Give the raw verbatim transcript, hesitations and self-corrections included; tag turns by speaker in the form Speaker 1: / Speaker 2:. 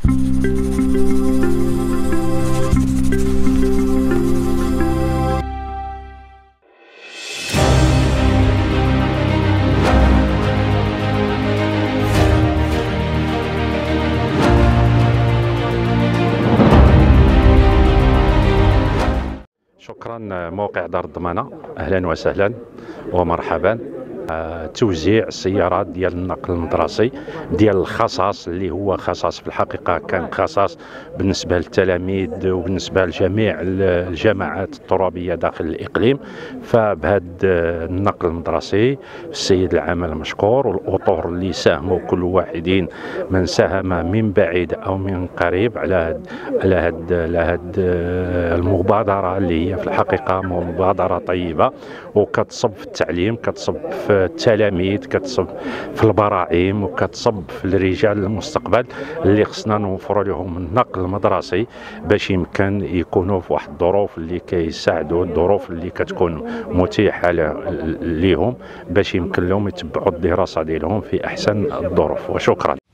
Speaker 1: شكرا موقع دار الضمانة، أهلا وسهلا ومرحبا. آه، توزيع السيارات ديال النقل المدرسي ديال الخصاص اللي هو خصاص في الحقيقة كان خصاص بالنسبة للتلاميذ وبالنسبة لجميع الجماعات الترابية داخل الإقليم. فبهذا النقل المدرسي السيد العامل مشكور، والأطر اللي ساهموا كل واحدين من ساهم من بعيد أو من قريب على هاد على هاد على هاد المبادرة اللي هي في الحقيقة مبادرة طيبة وكتصب في التعليم، كتصب في التلاميذ، كتصب في البراعم، وكتصب في الرجال المستقبل اللي خصنا نوفروا لهم النقل المدرسي باش يمكن يكونوا في واحد الظروف اللي كيساعدوا، الظروف اللي كتكون متيحه لهم باش يمكن لهم يتبعوا الدراسه ديالهم في احسن الظروف. وشكرا.